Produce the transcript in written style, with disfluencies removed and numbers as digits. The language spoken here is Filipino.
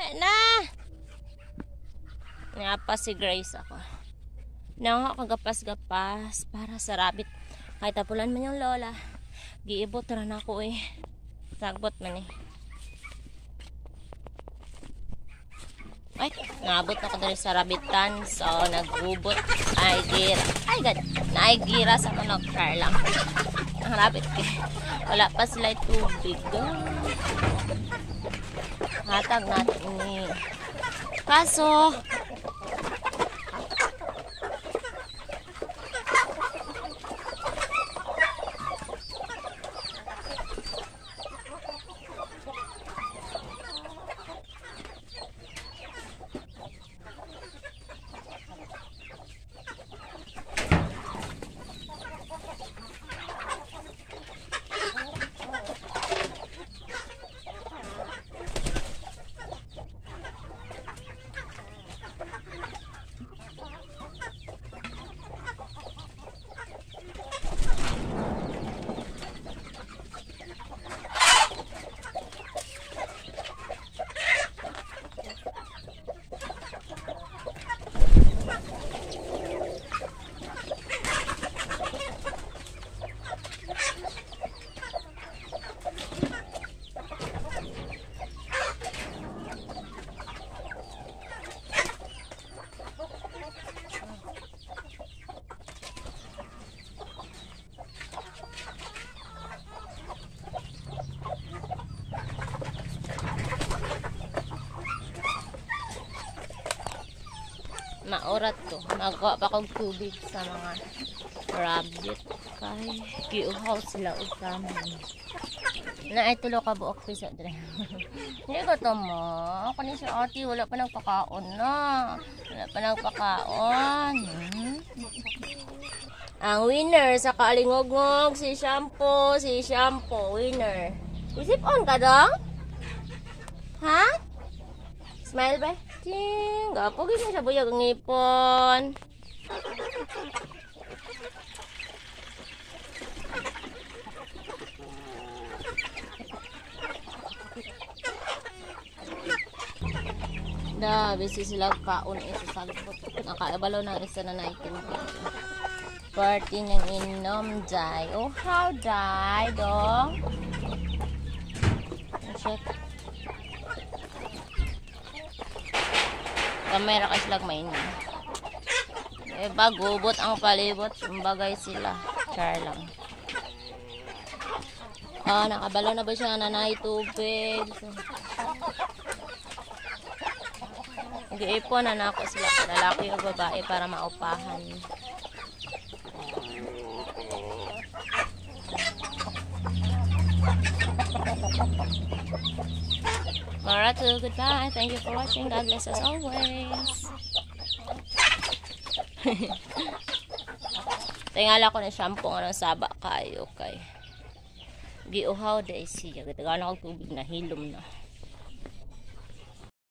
Uwi na! Napa si Grace ako. Nang ako gapas-gapas para sa rabbit. Kahit tapulan man yung lola. Giibot rin ako eh. Sagbot man eh. Ay, nabot ako dali sa rabbitan. So, nagubot. Ay, gira. Ay, God. Naigira sa manok. Car lang. Ang rabbit eh. Wala pa sila tubig. Hatag natin ni. Kaso, maurat to. Magawa pa kong tubig sa mga rabbit. Kay giuhaw sila usama. Na ay tulo ka buok pisa dre. Hindi ko to mo. Ako ni si ate wala pa nagpakaon na. Wala pa nagpakaon. Ang winner sa kaalingog-ngog si Shampoo winner. Isip on ka dong? Ha? Smile ba? Ting, gapo gini sa buyag ang ngipon. Da, bisi sila kaon isa sagbot. Nakaibalo ng isa na naikin. Party ng inom, Jai. Oh, how Jai, dong? Check. Kamera kasi lang mainit. Eh, bagubot ang palibot. Bagay sila. Char lang. Ah, nakabalo na ba siya nanay tubig? So, giipon na ako sila. Lalaki o babae para maupahan. Maratu, goodbye. Thank you for watching. God bless as always. Tingala ko na shampoo nga ng saba kayo kay giuhaw day siya. Gitagana ko tubig na hilom na.